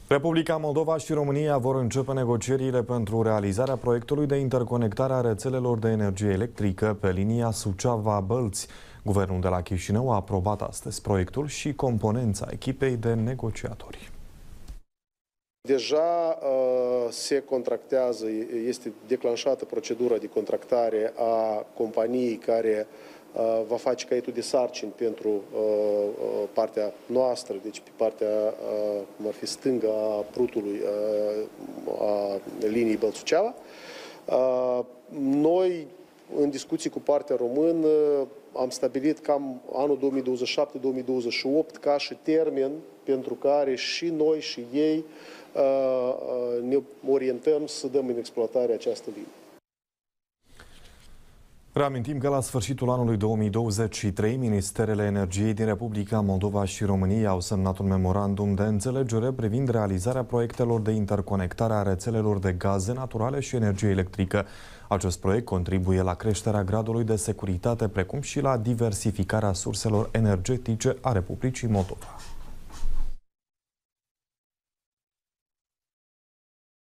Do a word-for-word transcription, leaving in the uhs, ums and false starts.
Republica Moldova și România vor începe negocierile pentru realizarea proiectului de interconectare a rețelelor de energie electrică pe linia Suceava-Bălți. Guvernul de la Chișinău a aprobat astăzi proiectul și componența echipei de negociatori. Deja uh, se contractează, este declanșată procedura de contractare a companiei care uh, va face caietul de sarcini pentru uh, partea noastră, deci pe partea, uh, cum ar fi stângă a prutului uh, a liniei Bălți-Suceava. Uh, noi, în discuții cu partea română, am stabilit cam anul două mii douăzeci și șapte două mii douăzeci și opt ca și termen pentru care și noi și ei ne orientăm să dăm în exploatare această linie. Reamintim că la sfârșitul anului două mii douăzeci și trei, Ministerele Energiei din Republica Moldova și România au semnat un memorandum de înțelegere privind realizarea proiectelor de interconectare a rețelelor de gaze naturale și energie electrică. Acest proiect contribuie la creșterea gradului de securitate, precum și la diversificarea surselor energetice a Republicii Moldova.